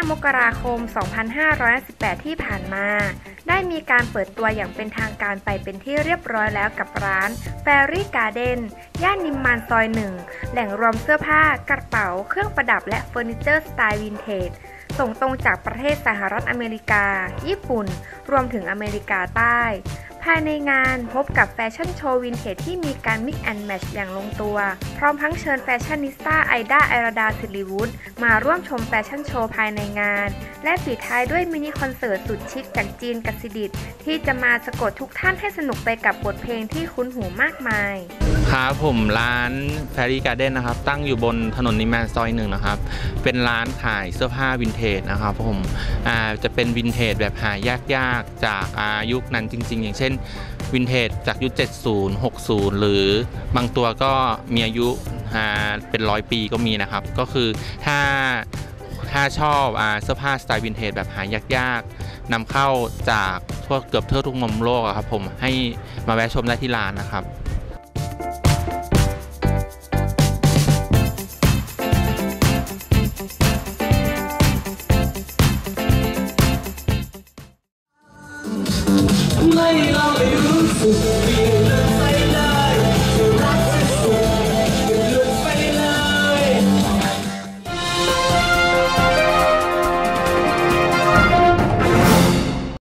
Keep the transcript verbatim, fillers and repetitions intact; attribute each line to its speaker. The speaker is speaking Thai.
Speaker 1: มกราคม สองพันห้าร้อยสิบแปด ที่ผ่านมา ได้มีการเปิดตัวอย่างเป็นทางการไปเป็นที่เรียบร้อยแล้วกับร้าน Fairy Garden ย่านนิมมานซอยหนึ่ง แหล่งรวมเสื้อผ้ากระเป๋าเครื่องประดับและเฟอร์นิเจอร์สไตล์วินเทจส่งตรงจากประเทศสหรัฐอเมริกา ญี่ปุ่น รวมถึงอเมริกาใต้ ภายในงานพบกับแฟชั่นโชว์วินเทจที่มีการมิกแอนด์แมทช์อย่างลงตัวพร้อมทั้งเชิญแฟชั่นนิสต้าไอด้าไอราดาศิริวุฒิมาร่วมชมแฟชั่นโชว์ภายในงานและปิดท้ายด้วยมินิคอนเสิร์ตสุดชิคจากจีนกสิดิษฐ์ที่จะมาสะกดทุกท่านให้สนุกไปกับบทเพลงที่คุ้นหูมากมาย
Speaker 2: ครับผมร้าน Fairy Garden นะครับตั้งอยู่บนถนนนิมมานซอยหนึ่งนะครับเป็นร้านขายเสื้อผ้าวินเทจนะครับผมอ่าจะเป็นวินเทจแบบหายากๆจากอายุคนั้นจริงๆอย่างเช่นวินเทจจากยุคเจ็ดสิบ หกสิบหรือบางตัวก็มีอายุเป็นร้อยปีก็มีนะครับก็คือถ้าถ้าชอบเสื้อผ้าสไตล์วินเทจแบบหายากๆนำเข้าจากทั่วเกือบทั่วทุกมุมโลกครับผมให้มาแวะชมได้ที่ร้านนะครับ